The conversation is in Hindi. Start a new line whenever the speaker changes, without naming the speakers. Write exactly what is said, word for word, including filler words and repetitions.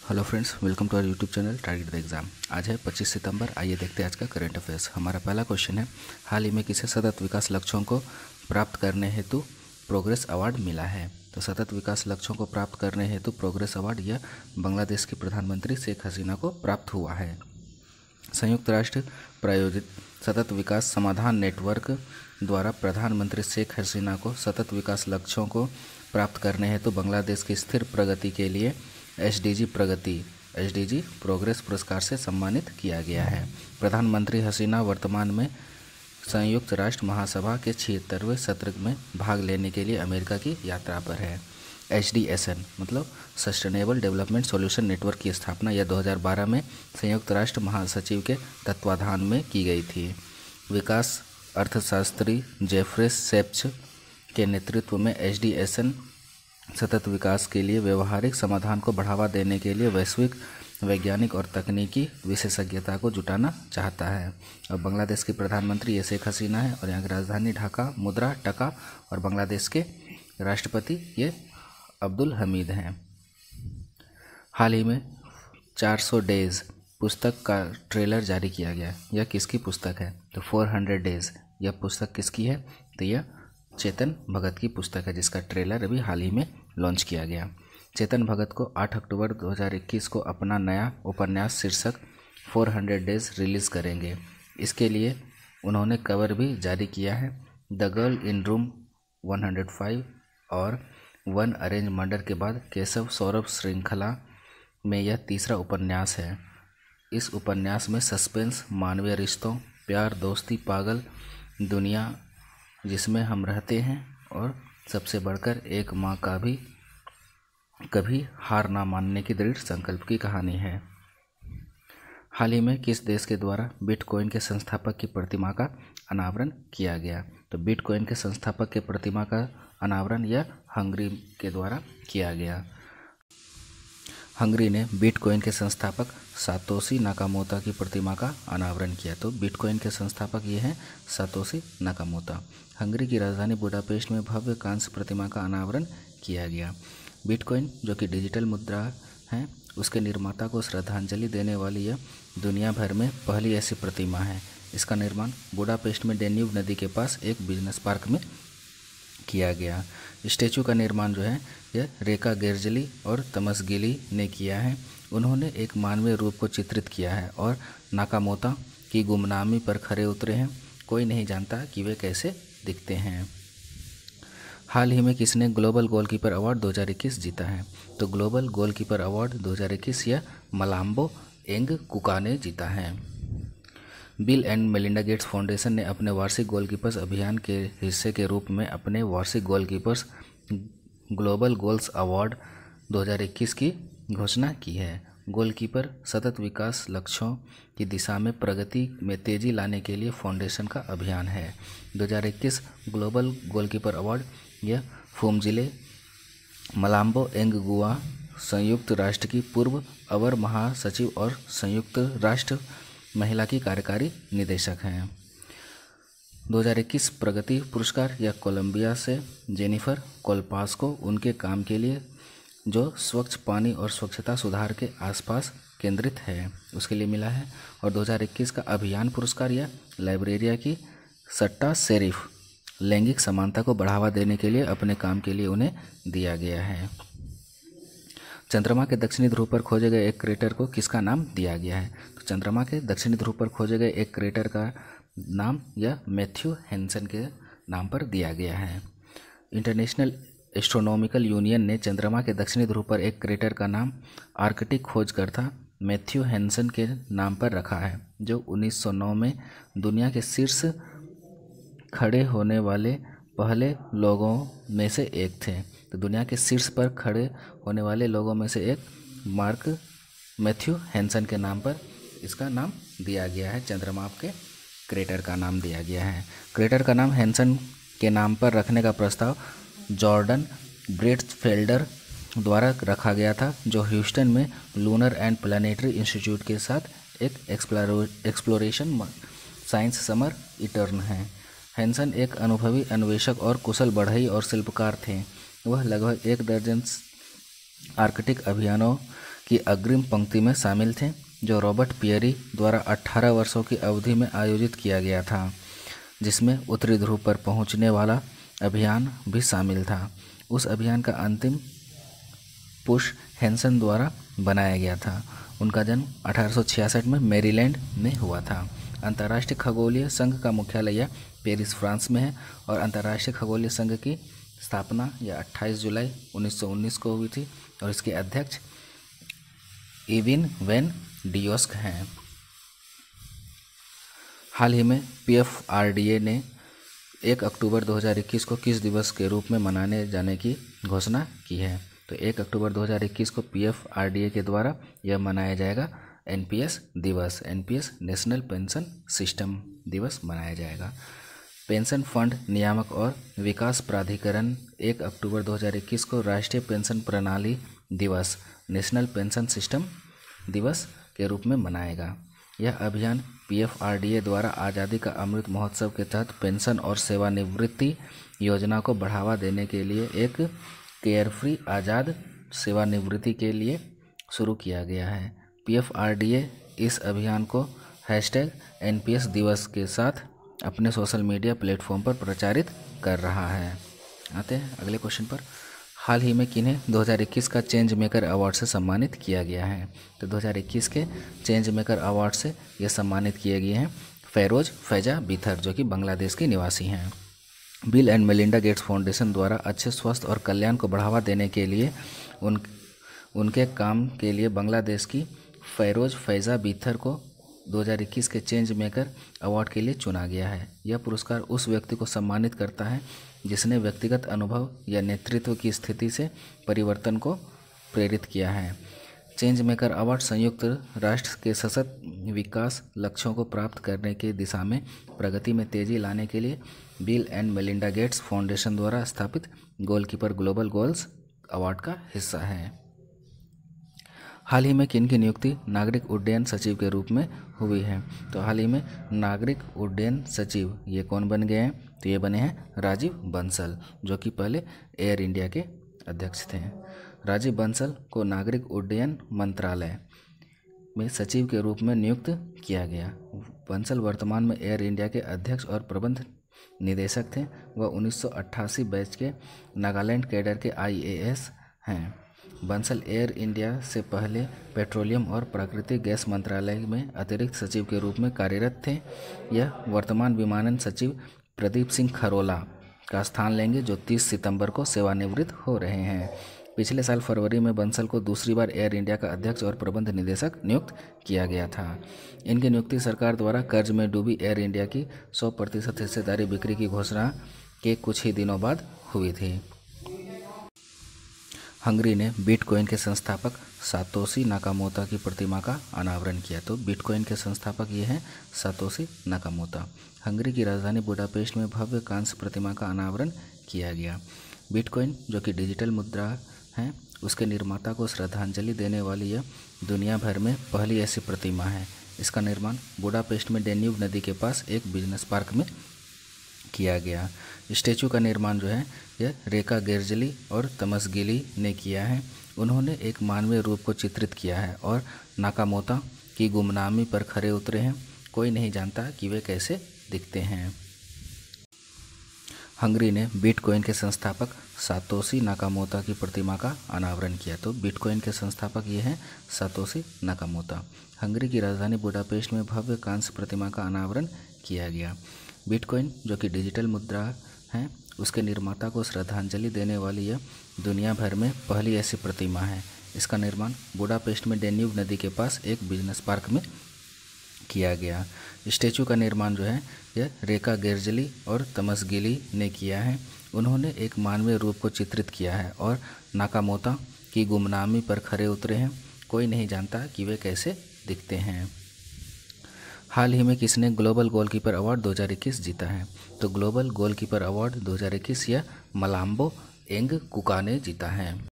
Hello friends, welcome to our YouTube channel target the exam. आज है पच्चीस सितंबर। आइए देखते हैं आज का करंट अफेयर्स। हमारा पहला क्वेश्चन है, हाल ही में किसे सतत विकास लक्ष्यों को प्राप्त करने हेतु प्रोग्रेस अवार्ड मिला है। तो सतत विकास लक्ष्यों को प्राप्त करने हेतु प्रोग्रेस अवार्ड यह बांग्लादेश की प्रधानमंत्री शेख हसीना को प्राप्त हुआ है। संयुक्त राष्ट्र प्रायोजित सतत विकास समाधान नेटवर्क द्वारा प्रधानमंत्री शेख हसीना को सतत विकास लक्ष्यों को प्राप्त करने हेतु बांग्लादेश की स्थिर प्रगति के लिए एसडीजी प्रगति एसडीजी प्रोग्रेस पुरस्कार से सम्मानित किया गया है। प्रधानमंत्री हसीना वर्तमान में संयुक्त राष्ट्र महासभा के छिहत्तरवें सत्र में भाग लेने के लिए अमेरिका की यात्रा पर है। एच डी एस एन मतलब सस्टेनेबल डेवलपमेंट सॉल्यूशन नेटवर्क की स्थापना यह दो हज़ार बारह में संयुक्त राष्ट्र महासचिव के तत्वाधान में की गई थी। विकास अर्थशास्त्री जेफ्रे सेप्च के नेतृत्व में एच डी एस एन सतत विकास के लिए व्यवहारिक समाधान को बढ़ावा देने के लिए वैश्विक वैज्ञानिक और तकनीकी विशेषज्ञता को जुटाना चाहता है। और बांग्लादेश की प्रधानमंत्री ये शेख हसीना है और यहाँ की राजधानी ढाका, मुद्रा टका, और बांग्लादेश के राष्ट्रपति ये अब्दुल हमीद हैं। हाल ही में चार सौ डेज पुस्तक का ट्रेलर जारी किया गया। यह किसकी पुस्तक है? तो चार सौ डेज यह पुस्तक किसकी है? तो यह चेतन भगत की पुस्तक है, जिसका ट्रेलर अभी हाल ही में लॉन्च किया गया। चेतन भगत को आठ अक्टूबर दो हज़ार इक्कीस को अपना नया उपन्यास शीर्षक चार सौ डेज रिलीज़ करेंगे। इसके लिए उन्होंने कवर भी जारी किया है। द गर्ल इन रूम एक सौ पाँच और वन अरेंज मर्डर के बाद केशव सौरभ श्रृंखला में यह तीसरा उपन्यास है। इस उपन्यास में सस्पेंस, मानवीय रिश्तों, प्यार, दोस्ती, पागल दुनिया जिसमें हम रहते हैं और सबसे बढ़कर एक माँ का भी कभी हार ना मानने की दृढ़ संकल्प की कहानी है। हाल ही में किस देश के द्वारा बिटकॉइन के संस्थापक की प्रतिमा का अनावरण किया गया? तो बिटकॉइन के संस्थापक के प्रतिमा का अनावरण यह हंगरी के द्वारा किया गया। हंगरी ने बिटकॉइन के संस्थापक सातोशी नाकामोटा की प्रतिमा का अनावरण किया। तो बिटकॉइन के संस्थापक ये हैं सातोशी नाकामोटा। हंगरी की राजधानी बुडापेस्ट में भव्य कांस्य प्रतिमा का अनावरण किया गया। बिटकॉइन जो कि डिजिटल मुद्रा है, उसके निर्माता को श्रद्धांजलि देने वाली यह दुनिया भर में पहली ऐसी प्रतिमा है। इसका निर्माण बुडापेस्ट में डेन्यूब नदी के पास एक बिजनेस पार्क में किया गया। स्टैचू का निर्माण जो है यह रेका गेरजली और तमसगिली ने किया है। उन्होंने एक मानवीय रूप को चित्रित किया है और नाकामोटा की गुमनामी पर खरे उतरे हैं। कोई नहीं जानता कि वे कैसे दिखते हैं। हाल ही में किसने ग्लोबल गोलकीपर अवार्ड दो हज़ार इक्कीस जीता है? तो ग्लोबल गोलकीपर अवार्ड दो हज़ार इक्कीस यह मलाम्बो एंगकुका ने जीता है। Bill and Melinda Gates Foundation ने अपने वार्षिक गोलकीपर्स अभियान के हिस्से के रूप में अपने वार्षिक गोलकीपर्स ग्लोबल गोल्स अवार्ड दो हज़ार इक्कीस की घोषणा की है। गोलकीपर सतत विकास लक्ष्यों की दिशा में प्रगति में तेजी लाने के लिए फाउंडेशन का अभियान है। दो हज़ार इक्कीस ग्लोबल गोलकीपर अवार्ड यह फुमजिले मलाम्बो एंगगुआ संयुक्त राष्ट्र की पूर्व अवर महासचिव और संयुक्त राष्ट्र महिला की कार्यकारी निदेशक हैं। दो हज़ार इक्कीस प्रगति पुरस्कार यह कोलंबिया से जेनिफर कोलपास को उनके काम के लिए जो स्वच्छ पानी और स्वच्छता सुधार के आसपास केंद्रित है उसके लिए मिला है। और दो हज़ार इक्कीस का अभियान पुरस्कार यह लाइब्रेरिया की सट्टा शेरिफ लैंगिक समानता को बढ़ावा देने के लिए अपने काम के लिए उन्हें दिया गया है। चंद्रमा के दक्षिणी ध्रुव पर खोजे गए एक क्रेटर को किसका नाम दिया गया है? तो चंद्रमा के दक्षिणी ध्रुव पर खोजे गए एक क्रेटर का नाम यह मैथ्यू हैंसन के नाम पर दिया गया है। इंटरनेशनल एस्ट्रोनॉमिकल यूनियन ने चंद्रमा के दक्षिणी ध्रुव पर एक क्रेटर का नाम आर्कटिक खोजकर्ता मैथ्यू हैंसन के नाम पर रखा है, जो उन्नीस सौ नौ में दुनिया के शीर्ष खड़े होने वाले पहले लोगों में से एक थे। तो दुनिया के शीर्ष पर खड़े होने वाले लोगों में से एक मार्क मैथ्यू हैंसन के नाम पर इसका नाम दिया गया है। चंद्रमा के क्रेटर का नाम दिया गया है। क्रेटर का नाम हैंसन के नाम पर रखने का प्रस्ताव जॉर्डन ब्रेट्सफेल्डर द्वारा रखा गया था, जो ह्यूस्टन में लूनर एंड प्लानिटरी इंस्टीट्यूट के साथ एक एक्सप्लोरेशन साइंस समर इंटर्न है। हैंसन एक अनुभवी अन्वेषक और कुशल बढ़ई और शिल्पकार थे। वह लगभग एक दर्जन आर्कटिक अभियानों की अग्रिम पंक्ति में शामिल थे, जो रॉबर्ट पियरी द्वारा अठारह वर्षों की अवधि में आयोजित किया गया था, जिसमें उत्तरी ध्रुव पर पहुंचने वाला अभियान भी शामिल था। उस अभियान का अंतिम पुश हैंसन द्वारा बनाया गया था। उनका जन्म अठारह सौ छियासठ में मैरीलैंड में हुआ था। अंतर्राष्ट्रीय खगोलीय संघ का मुख्यालय पेरिस, फ्रांस में है और अंतर्राष्ट्रीय खगोलीय संघ की स्थापना यह अट्ठाईस जुलाई उन्नीस सौ उन्नीस को हुई थी और इसके अध्यक्ष इविन वैन डियोस्क हैं। हाल ही में पीएफआरडीए ने एक अक्टूबर दो हज़ार इक्कीस को किस दिवस के रूप में मनाने जाने की घोषणा की है? तो एक अक्टूबर दो हज़ार इक्कीस को पीएफआरडीए के द्वारा यह मनाया जाएगा एनपीएस दिवस, एनपीएस नेशनल पेंशन सिस्टम दिवस मनाया जाएगा। पेंशन फंड नियामक और विकास प्राधिकरण एक अक्टूबर दो हज़ार इक्कीस को राष्ट्रीय पेंशन प्रणाली दिवस, नेशनल पेंशन सिस्टम दिवस के रूप में मनाएगा। यह अभियान पीएफआरडीए द्वारा आज़ादी का अमृत महोत्सव के तहत पेंशन और सेवानिवृत्ति योजना को बढ़ावा देने के लिए एक केयर फ्री आज़ाद सेवानिवृत्ति के लिए शुरू किया गया है। पीएफआरडीए इस अभियान को हैशटैग एनपीएस दिवस के साथ अपने सोशल मीडिया प्लेटफॉर्म पर प्रचारित कर रहा है। आते हैं अगले क्वेश्चन पर। हाल ही में किन्हें दो हज़ार इक्कीस का चेंज मेकर अवार्ड से सम्मानित किया गया है? तो दो हज़ार इक्कीस के चेंज मेकर अवार्ड से ये सम्मानित किए गए हैं फेरोज फैजा बिथर, जो कि बांग्लादेश के निवासी हैं। Bill and Melinda Gates Foundation द्वारा अच्छे स्वास्थ्य और कल्याण को बढ़ावा देने के लिए उन उनके काम के लिए बांग्लादेश की फेरोज फैजा बिथर को दो हज़ार इक्कीस के चेंज मेकर अवार्ड के लिए चुना गया है। यह पुरस्कार उस व्यक्ति को सम्मानित करता है जिसने व्यक्तिगत अनुभव या नेतृत्व की स्थिति से परिवर्तन को प्रेरित किया है। चेंज मेकर अवार्ड संयुक्त राष्ट्र के सशक्त विकास लक्ष्यों को प्राप्त करने की दिशा में प्रगति में तेजी लाने के लिए Bill and Melinda Gates Foundation द्वारा स्थापित गोलकीपर ग्लोबल गोल्स अवार्ड का हिस्सा है। हाल ही में किन की नियुक्ति नागरिक उड्डयन सचिव के रूप में हुई है? तो हाल ही में नागरिक उड्डयन सचिव ये कौन बन गए हैं? तो ये बने हैं राजीव बंसल, जो कि पहले एयर इंडिया के अध्यक्ष थे। राजीव बंसल को नागरिक उड्डयन मंत्रालय में सचिव के रूप में नियुक्त किया गया। बंसल वर्तमान में एयर इंडिया के अध्यक्ष और प्रबंध निदेशक थे। वह उन्नीस सौ अट्ठासी बैच के नागालैंड कैडर के आईएएस हैं। बंसल एयर इंडिया से पहले पेट्रोलियम और प्राकृतिक गैस मंत्रालय में अतिरिक्त सचिव के रूप में कार्यरत थे। यह वर्तमान विमानन सचिव प्रदीप सिंह खरोला का स्थान लेंगे, जो तीस सितंबर को सेवानिवृत्त हो रहे हैं। पिछले साल फरवरी में बंसल को दूसरी बार एयर इंडिया का अध्यक्ष और प्रबंध निदेशक नियुक्त किया गया था। इनकी नियुक्ति सरकार द्वारा कर्ज में डूबी एयर इंडिया की सौ प्रतिशत हिस्सेदारी बिक्री की घोषणा के कुछ ही दिनों बाद हुई थी। हंगरी ने बिटकॉइन के संस्थापक सातोशी नाकामोता की प्रतिमा का अनावरण किया। तो बिटकॉइन के संस्थापक ये हैं सातोशी नाकामोता। हंगरी की राजधानी बुडापेस्ट में भव्य कांस्य प्रतिमा का अनावरण किया गया। बिटकॉइन, जो कि डिजिटल मुद्रा है, उसके निर्माता को श्रद्धांजलि देने वाली यह दुनिया भर में पहली ऐसी प्रतिमा है। इसका निर्माण बुडापेस्ट में डेन्यूब नदी के पास एक बिजनेस पार्क में किया गया। स्टैचू का निर्माण जो है यह रेका गेर्जली और तमसगिली ने किया है। उन्होंने एक मानवीय रूप को चित्रित किया है और नाकामोता की गुमनामी पर खरे उतरे हैं। कोई नहीं जानता कि वे कैसे दिखते हैं। हंगरी ने बिटकॉइन के संस्थापक सातोशी नाकामोता की प्रतिमा का अनावरण किया। तो बिटकॉइन के संस्थापक ये हैं सातोशी नाकामोता। हंगरी की राजधानी बुडापेस्ट में भव्य कांस्य प्रतिमा का अनावरण किया गया। बिटकॉइन, जो कि डिजिटल मुद्रा है, उसके निर्माता को श्रद्धांजलि देने वाली यह दुनिया भर में पहली ऐसी प्रतिमा है। इसका निर्माण बुडापेस्ट में डेन्यूब नदी के पास एक बिजनेस पार्क में किया गया। स्टैचू का निर्माण जो है यह रेका गेर्जली और तमसगिली ने किया है। उन्होंने एक मानवीय रूप को चित्रित किया है और नाकामोता की गुमनामी पर खरे उतरे हैं। कोई नहीं जानता कि वे कैसे दिखते हैं। हाल ही में किसने ग्लोबल गोलकीपर अवार्ड दो हज़ार इक्कीस जीता है? तो ग्लोबल गोलकीपर अवार्ड दो हज़ार इक्कीस यह मलाम्बो एंगकुका ने जीता है।